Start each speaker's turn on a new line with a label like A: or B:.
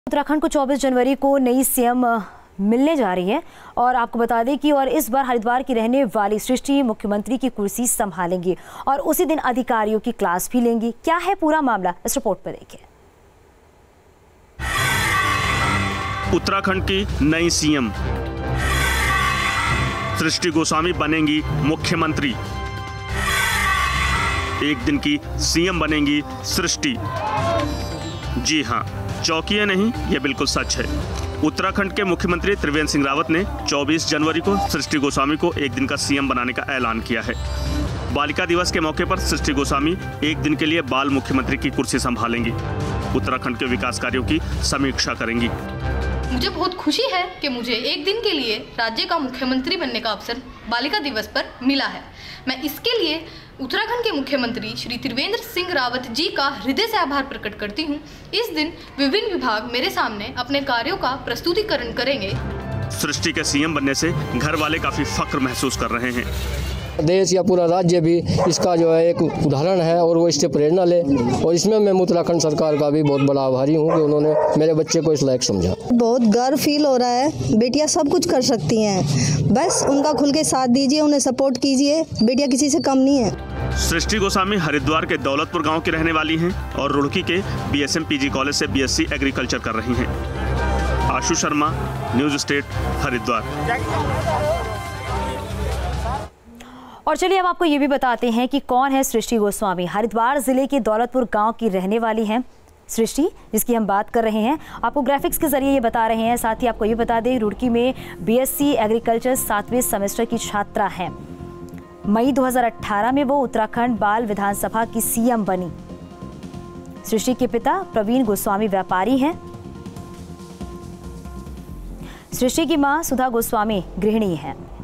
A: उत्तराखंड को 24 जनवरी को नई सीएम मिलने जा रही है और आपको बता दें कि इस बार हरिद्वार की रहने वाली सृष्टि मुख्यमंत्री की कुर्सी संभालेंगी और उसी दिन अधिकारियों की क्लास भी लेंगी। क्या है पूरा मामला, इस रिपोर्ट पर देखिए।
B: उत्तराखंड की नई सीएम सृष्टि गोस्वामी बनेंगी मुख्यमंत्री। एक दिन की सीएम बनेंगी सृष्टि। जी हां, चौंकिए नहीं, यह बिल्कुल सच है। उत्तराखंड के मुख्यमंत्री त्रिवेंद्र सिंह रावत ने 24 जनवरी को सृष्टि गोस्वामी को एक दिन का सीएम बनाने का ऐलान किया है। बालिका दिवस के मौके पर सृष्टि गोस्वामी एक दिन के लिए बाल मुख्यमंत्री की कुर्सी संभालेंगी। उत्तराखंड के विकास कार्यों की समीक्षा करेंगी।
C: मुझे बहुत खुशी है कि मुझे एक दिन के लिए राज्य का मुख्यमंत्री बनने का अवसर बालिका दिवस पर मिला है। मैं इसके लिए उत्तराखंड के मुख्यमंत्री श्री त्रिवेंद्र सिंह रावत जी का हृदय से आभार प्रकट करती हूं। इस दिन विभिन्न विभाग मेरे सामने अपने कार्यों का प्रस्तुतिकरण करेंगे।
B: सृष्टि के सीएम बनने से घर वाले काफी फख्र महसूस कर रहे हैं।
D: देश या पूरा राज्य भी इसका जो है एक उदाहरण है और वो इससे प्रेरणा ले, और इसमें मैं उत्तराखंड सरकार का भी बहुत बड़ा आभारी हूँ कि उन्होंने मेरे बच्चे को इस लायक समझा।
E: बहुत गर्व फील हो रहा है। बेटियां सब कुछ कर सकती हैं, बस उनका खुल के साथ दीजिए, उन्हें सपोर्ट कीजिए। बेटियां किसी से कम नहीं है।
B: सृष्टि गोस्वामी हरिद्वार के दौलतपुर गाँव की रहने वाली है और रुड़की के BSM PG कॉलेज से BSc एग्रीकल्चर कर रही हैं। Ashu Sharma, News State, Haridwar.
A: और चलिए अब आपको ये भी बताते हैं कि कौन है सृष्टि गोस्वामी। हरिद्वार जिले के दौलतपुर गांव की रहने वाली हैं सृष्टि, जिसकी हम बात कर रहे हैं। आपको ग्राफिक्स के जरिए ये बता रहे हैं। साथ ही आपको ये बता दें, रुड़की में BSc एग्रीकल्चर 7वें सेमेस्टर की छात्रा हैं। मई 2018 में वो उत्तराखंड बाल विधानसभा की सीएम बनी। सृष्टि के पिता प्रवीण गोस्वामी व्यापारी हैं। सृष्टि की मां सुधा गोस्वामी गृहिणी हैं।